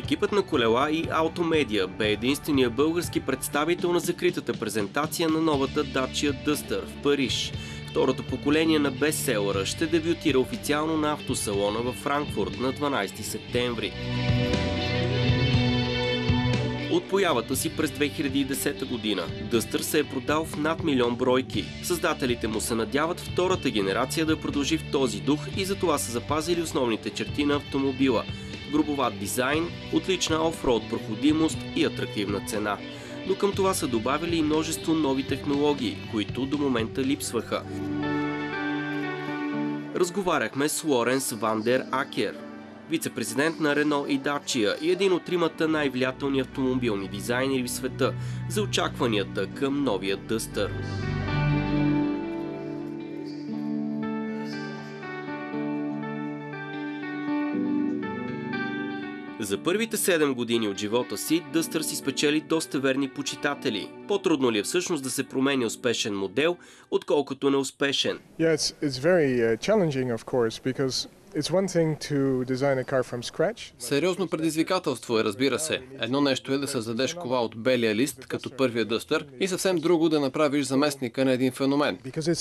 Екипът на колела и Automedia бе единствения български представител на закритата презентация на новата Dacia Duster в Париж. Второто поколение на бестселъра ще дебютира официално на автосалона във Франкфурт на 12 септември. От появата си през 2010 година Duster се е продал в над 1 милион бройки. Създателите му се надяват втората генерация да продължи в този дух и затова са запазили основните черти на автомобила – грубоват дизайн, отлична офроуд проходимост и атрактивна цена. Но към това са добавили и множество нови технологии, които до момента липсваха. Разговаряхме с Лоренс Ван дер Акер, вице-президент на Рено и Dacia и един от тримата най-влиятелни автомобилни дизайнери в света, за очакванията към новия Duster. За първите 7 години от живота си, Duster си спечели доста верни почитатели. По-трудно ли е всъщност да се промени успешен модел, отколкото неуспешен? Сериозно предизвикателство е, разбира се. Едно нещо е да създадеш кола от белия лист, като първия Duster, и съвсем друго да направиш заместника на един феномен.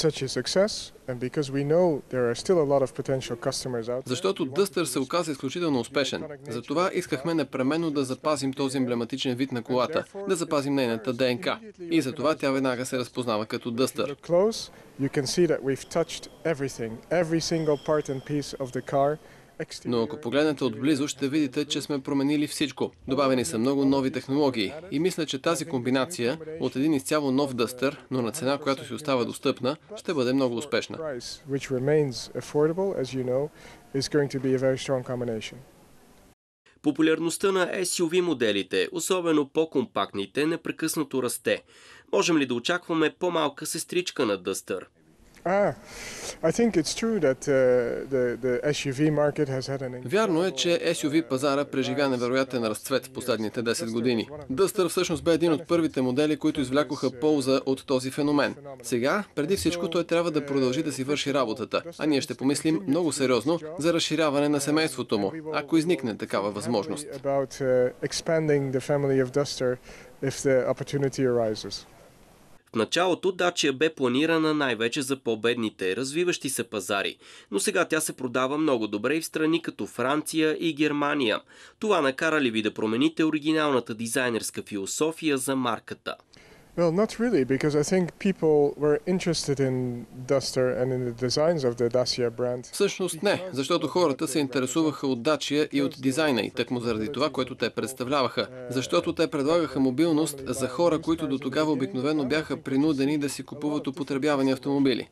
Защото Duster се оказа изключително успешен. Затова искахме непременно да запазим този емблематичен вид на колата, да запазим нейната ДНК. И затова тя веднага се разпознава като Duster. Но ако погледнете отблизо, ще видите, че сме променили всичко. Добавени са много нови технологии и мисля, че тази комбинация от един изцяло нов Duster, но на цена, която си остава достъпна, ще бъде много успешна. Популярността на SUV моделите, особено по-компактните, непрекъснато расте. Можем ли да очакваме по-малка сестричка на Duster? Вярно е, че SUV пазара преживя невероятен разцвет в последните 10 години. Duster всъщност бе един от първите модели, които извлякоха полза от този феномен. Сега, преди всичко, той трябва да продължи да си върши работата, а ние ще помислим много сериозно за разширяване на семейството му, ако изникне такава възможност. В началото Dacia бе планирана най-вече за по-бедните, развиващи се пазари, но сега тя се продава много добре и в страни като Франция и Германия. Това накара ли ви да промените оригиналната дизайнерска философия за марката? Well, not really, because I think people were interested in Duster and in the designs of the Dacia brand. Всъщност не, защото хората се интересуваха от Dacia и от дизайна и тъкмо заради това, което те представляваха. Защото те предлагаха мобилност за хора, които до тогава обикновено бяха принудени да си купуват употребявани автомобили.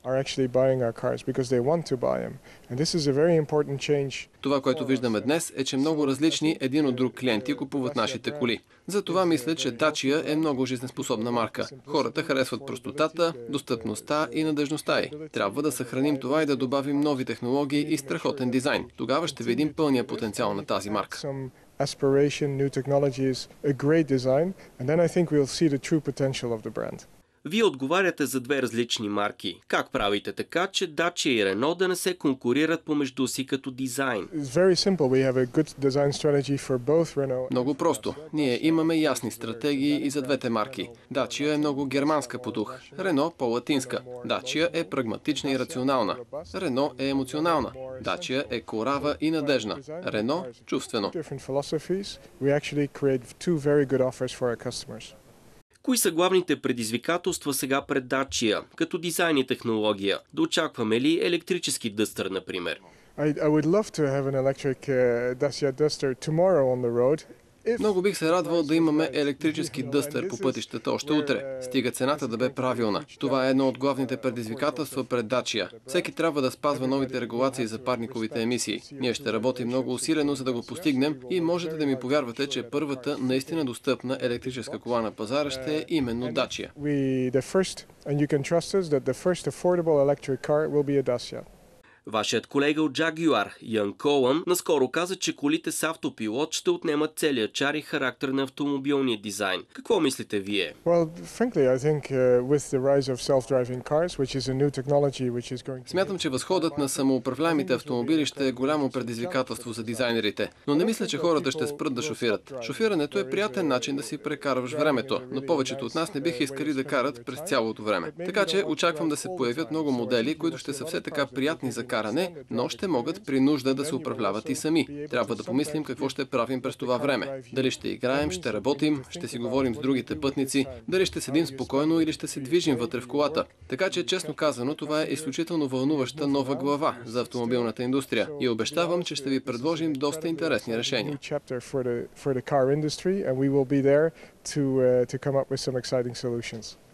Това, което виждаме днес, е, че много различни един от друг клиенти купуват нашите коли. Затова мисля, че Dacia е много жизнеспособна марка. Хората харесват простотата, достъпността и надежността й. Трябва да съхраним това и да добавим нови технологии и страхотен дизайн. Тогава ще видим пълния потенциал на тази марка. Вие отговаряте за две различни марки. Как правите така, че Dacia и Renault да не се конкурират помежду си като дизайн? Много просто. Ние имаме ясни стратегии и за двете марки. Dacia е много германска по дух, Renault по-латинска. Dacia е прагматична и рационална. Renault е емоционална. Dacia е корава и надежна. Renault – чувствено. Кои са главните предизвикателства сега пред Dacia, като дизайн и технология? Да очакваме ли електрически Duster, например? Много бих се радвал да имаме електрически Duster по пътищата още утре. Стига цената да бе правилна. Това е едно от главните предизвикателства пред Dacia. Всеки трябва да спазва новите регулации за парниковите емисии. Ние ще работим много усилено, за да го постигнем и можете да ми повярвате, че първата наистина достъпна електрическа кола на пазара ще е именно Dacia. Вашият колега от Jaguar, Ян Колън, наскоро каза, че колите с автопилот ще отнемат целия чар и характер на автомобилния дизайн. Какво мислите вие? Смятам, че възходът на самоуправляемите автомобили ще е голямо предизвикателство за дизайнерите, но не мисля, че хората ще спрат да шофират. Шофирането е приятен начин да си прекарваш времето, но повечето от нас не биха искали да карат през цялото време. Така че очаквам да се появят много модели, които ще са все така приятни за каране, но ще могат при нужда да се управляват и сами. Трябва да помислим какво ще правим през това време. Дали ще играем, ще работим, ще си говорим с другите пътници, дали ще седим спокойно или ще се движим вътре в колата. Така че, честно казано, това е изключително вълнуваща нова глава за автомобилната индустрия и обещавам, че ще ви предложим доста интересни решения. To come up with some exciting solutions.